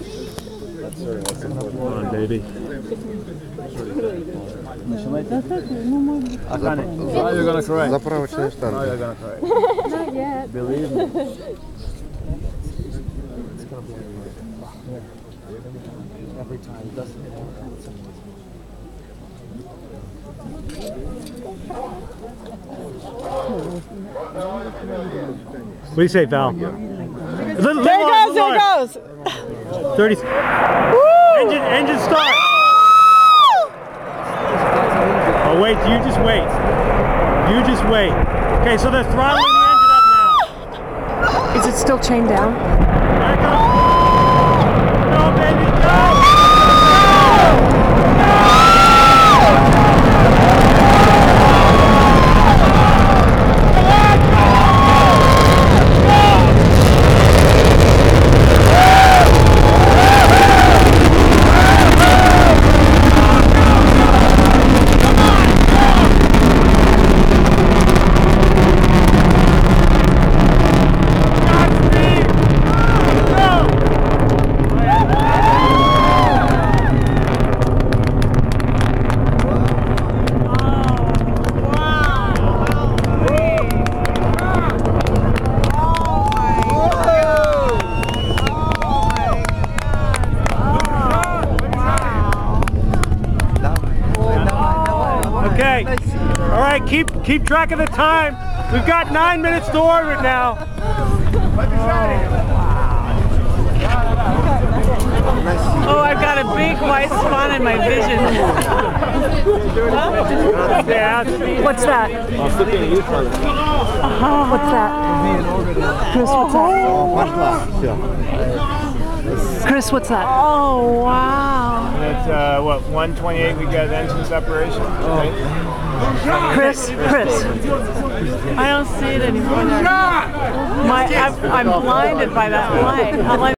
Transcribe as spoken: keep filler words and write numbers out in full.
Come on, baby. Oh, you're gonna cry. Заправочные штанги. Oh, you're gonna cry. Not yet. Believe me. Every time, doesn't it? What do you say, Val? There it goes, there it goes! thirty. Engine, engine start! Oh, wait, you just wait. You just wait. Okay, so they're throttling the engine up now. Is it still chained down? There it goes. Go, baby, go! Okay, all right, keep keep track of the time. We've got nine minutes to orbit now. Oh, I've got a big white spot in my vision. What's that? Oh, what's that? Chris, what's that? Chris, what's that? Oh, wow. It's uh, what, one twenty-eight, we got engine separation. Right? Chris, Chris. I don't see it anymore. My, I'm, I'm blinded by that light.